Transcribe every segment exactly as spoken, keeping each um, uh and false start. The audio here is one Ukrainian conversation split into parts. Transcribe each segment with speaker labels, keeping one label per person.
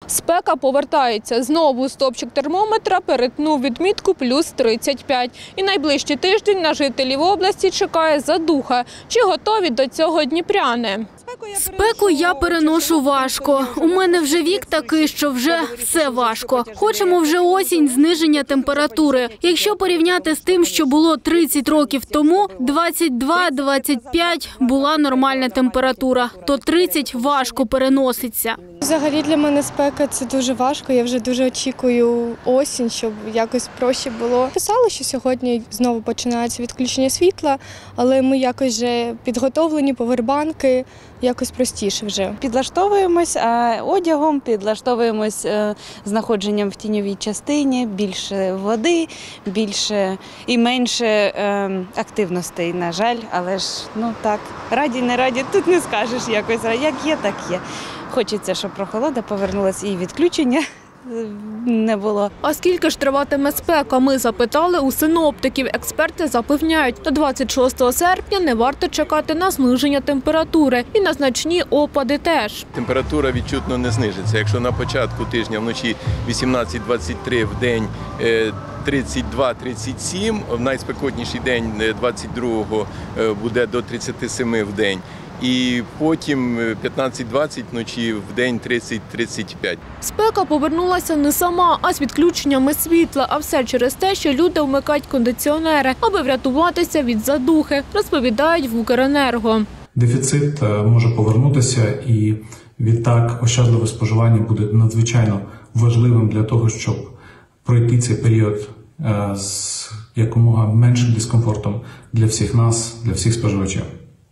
Speaker 1: Спека повертається. Знову стовпчик термометра перетнув відмітку плюс тридцять п'ять. І найближчий тиждень на жителів області чекає задуха. Чи готові до цього дніпряни?
Speaker 2: Спеку я переношу важко. У мене вже вік такий, що вже все важко. Хочемо вже осінь, зниження температури. Якщо порівняти з тим, що було тридцять років тому, двадцять два - двадцять п'ять була нормальна температура, то тридцять важко переноситься.
Speaker 3: Взагалі для мене спека – це дуже важко. Я вже дуже очікую осінь, щоб якось проще було. Писали, що сьогодні знову починається відключення світла, але ми якось вже підготовлені, повербанки, якось простіше вже.
Speaker 4: Підлаштовуємось одягом, підлаштовуємось знаходженням в тіньовій частині, більше води, більше і менше активностей, на жаль. Але ж, ну так, раді, не раді, тут не скажеш якось. Як є, так є. Хочеться, щоб прохолода повернулася і відключення не було.
Speaker 1: А скільки ж триватиме спека, ми запитали у синоптиків. Експерти запевняють, до двадцять шостого серпня не варто чекати на зниження температури. І на значні опади теж.
Speaker 5: Температура відчутно не знижиться. Якщо на початку тижня вночі вісімнадцять - двадцять три, в день тридцять два - тридцять сім, в найспекотніший день двадцять другого буде до тридцяти семи в день. І потім п'ятнадцять - двадцять вночі, в день тридцять - тридцять п'ять.
Speaker 1: Спека повернулася не сама, а з відключеннями світла. А все через те, що люди вмикають кондиціонери, аби врятуватися від задухи, розповідають в Укренерго.
Speaker 6: Дефіцит може повернутися і відтак ощадливе споживання буде надзвичайно важливим для того, щоб пройти цей період з якомога меншим дискомфортом для всіх нас, для всіх споживачів.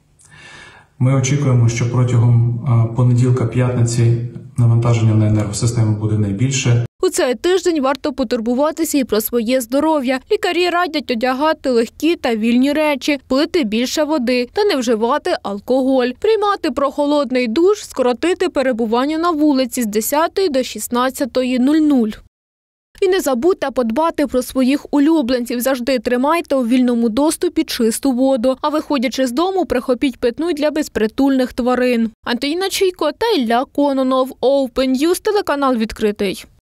Speaker 6: Ми очікуємо, що протягом понеділка-п'ятниці навантаження на енергосистему буде найбільше.
Speaker 1: У цей тиждень варто потурбуватися і про своє здоров'я. Лікарі радять одягати легкі та вільні речі, пити більше води та не вживати алкоголь, приймати прохолодний душ, скоротити перебування на вулиці з десятої до шістнадцятої нуль-нуль. І не забудьте подбати про своїх улюбленців. Завжди тримайте у вільному доступі чисту воду. А виходячи з дому, прихопіть питну для безпритульних тварин. Антоніна Чийко та Ілля Кононов. Open News, телеканал відкритий.